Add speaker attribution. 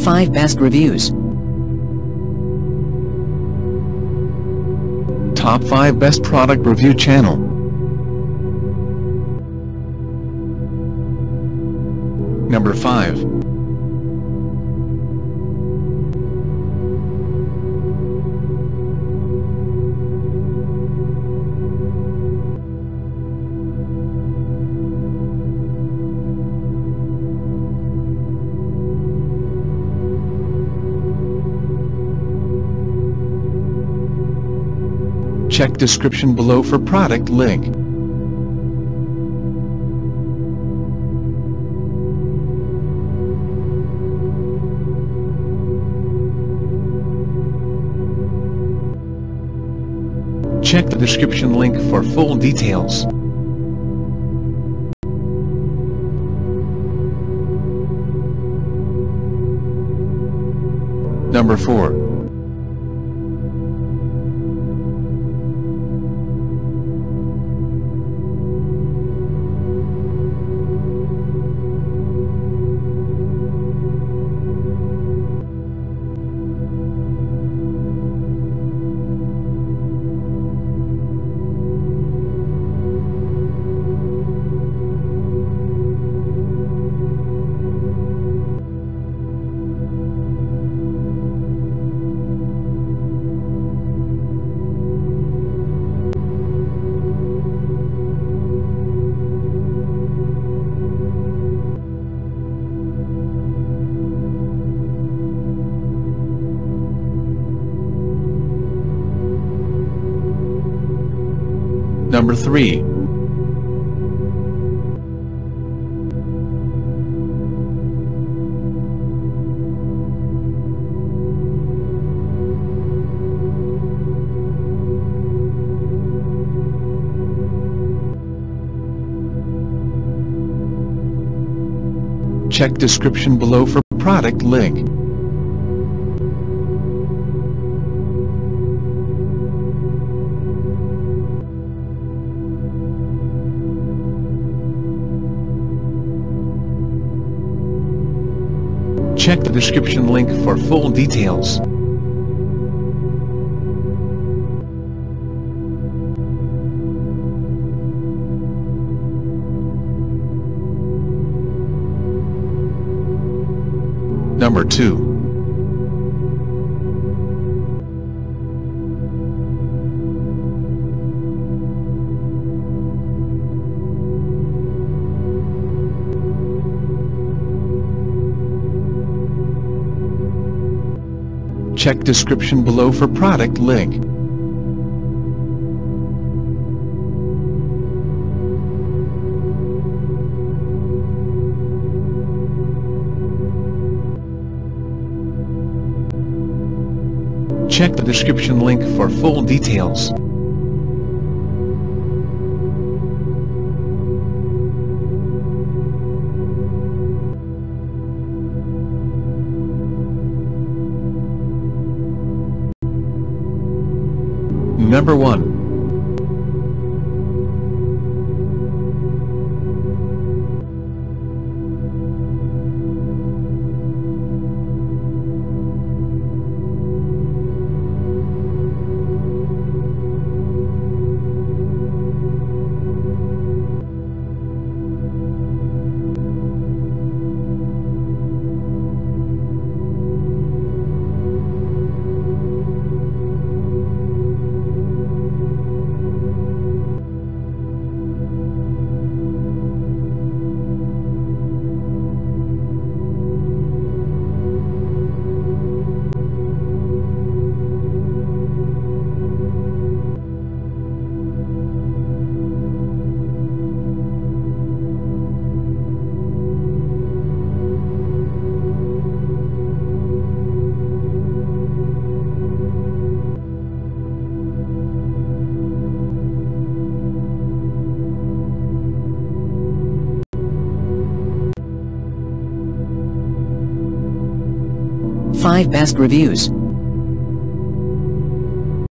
Speaker 1: 5 Best Reviews.
Speaker 2: Top 5 Best Product Review Channel. Number 5. Check description below for product link. Check the description link for full details. Number 4. Number 3. Check description below for product link. Check the description link for full details. Number 2. Check description below for product link. Check the description link for full details. Number 1.
Speaker 1: Five Best Reviews.